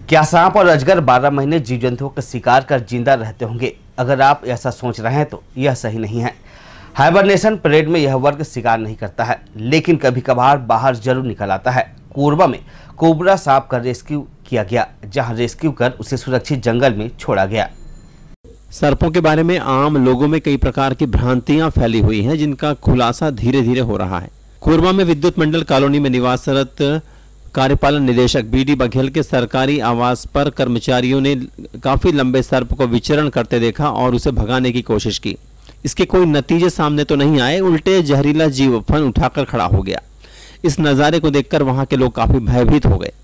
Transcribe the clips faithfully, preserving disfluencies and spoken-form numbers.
क्या सांप और अजगर बारह महीने जीव जंतुओं का शिकार कर जिंदा रहते होंगे? अगर आप ऐसा सोच रहे हैं तो यह सही नहीं है। हाइबरनेशन पीरियड में यह वर्ग शिकार नहीं करता है, लेकिन कभी कभार बाहर जरूर निकल आता है। कोरबा में कोबरा सांप का रेस्क्यू किया गया, जहां रेस्क्यू कर उसे सुरक्षित जंगल में छोड़ा गया। सर्पों के बारे में आम लोगों में कई प्रकार की भ्रांतियां फैली हुई हैं, जिनका खुलासा धीरे धीरे हो रहा है। कोरबा में विद्युत मंडल कॉलोनी में निवासरत कार्यपालन निदेशक बी डी बघेल के सरकारी आवास पर कर्मचारियों ने काफी लंबे सर्प को विचरण करते देखा और उसे भगाने की कोशिश की। इसके कोई नतीजे सामने तो नहीं आए, उल्टे जहरीला जीव फन उठाकर खड़ा हो गया। इस नज़ारे को देखकर वहां के लोग काफी भयभीत हो गए।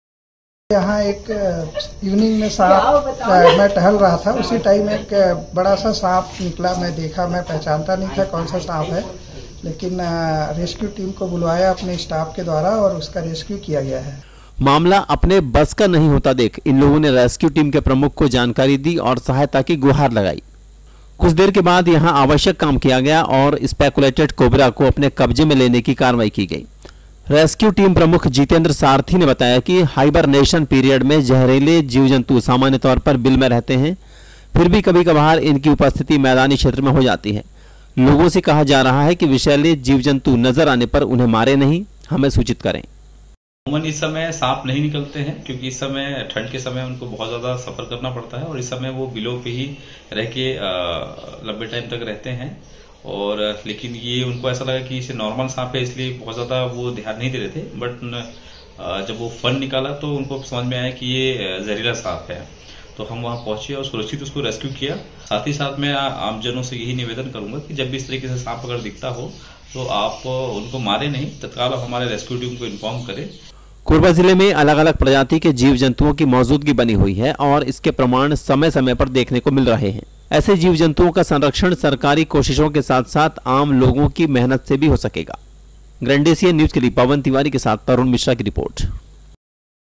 यहाँ एक इवनिंग में सांप, मैं टहल रहा था, उसी टाइम एक बड़ा सा सांप निकला। मैं देखा, मैं पहचानता नहीं था कौन सा सांप है, लेकिन रेस्क्यू टीम को बुलवाया अपने स्टाफ के द्वारा और उसका रेस्क्यू किया गया है। मामला अपने बस का नहीं होता देख इन लोगों ने रेस्क्यू टीम के प्रमुख को जानकारी दी और सहायता की गुहार लगाई। कुछ देर के बाद यहां आवश्यक काम किया गया और स्पेकुलेटेड कोबरा को अपने कब्जे में लेने की कार्रवाई की गई। रेस्क्यू टीम प्रमुख जितेंद्र सारथी ने बताया कि हाइबरनेशन पीरियड में जहरीले जीव जंतु सामान्य तौर पर बिल में रहते हैं, फिर भी कभी कभार इनकी उपस्थिति मैदानी क्षेत्र में हो जाती है। लोगों से कहा जा रहा है कि विषैले जीव जंतु नजर आने पर उन्हें मारे नहीं, हमें सूचित करें। अमूमन इस समय सांप नहीं निकलते हैं, क्योंकि इस समय ठंड के समय उनको बहुत ज्यादा सफर करना पड़ता है और इस समय वो बिलों पे ही रह के लंबे टाइम तक रहते हैं। और लेकिन ये उनको ऐसा लगा कि इसे नॉर्मल सांप है, इसलिए बहुत ज्यादा वो ध्यान नहीं दे रहे थे। बट जब वो फन निकाला तो उनको समझ में आया कि ये जहरीला सांप है, तो हम वहां पहुंचे और सुरक्षित उसको रेस्क्यू किया। साथ ही साथ मैं आमजनों से यही निवेदन करूंगा कि जब भी इस तरीके से सांप अगर दिखता हो तो आप उनको मारे नहीं, तत्काल हमारे रेस्क्यू टीम को इन्फॉर्म करें। कोरबा जिले में अलग अलग प्रजाति के जीव जंतुओं की मौजूदगी बनी हुई है और इसके प्रमाण समय समय पर देखने को मिल रहे हैं। ऐसे जीव जंतुओं का संरक्षण सरकारी कोशिशों के साथ साथ आम लोगों की मेहनत से भी हो सकेगा। ग्रैंडेशिया न्यूज के लिए पवन तिवारी के साथ तरुण मिश्रा की रिपोर्ट।